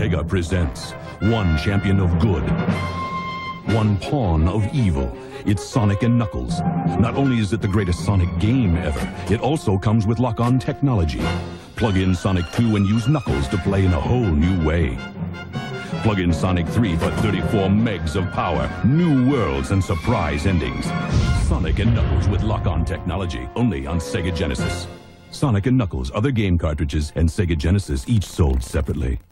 Sega presents one champion of good, one pawn of evil. It's Sonic and Knuckles. Not only is it the greatest Sonic game ever, it also comes with lock-on technology. Plug in Sonic 2 and use Knuckles to play in a whole new way. Plug in Sonic 3 for 34 megs of power, new worlds, and surprise endings. Sonic and Knuckles with lock-on technology, only on Sega Genesis. Sonic and Knuckles, other game cartridges, and Sega Genesis each sold separately.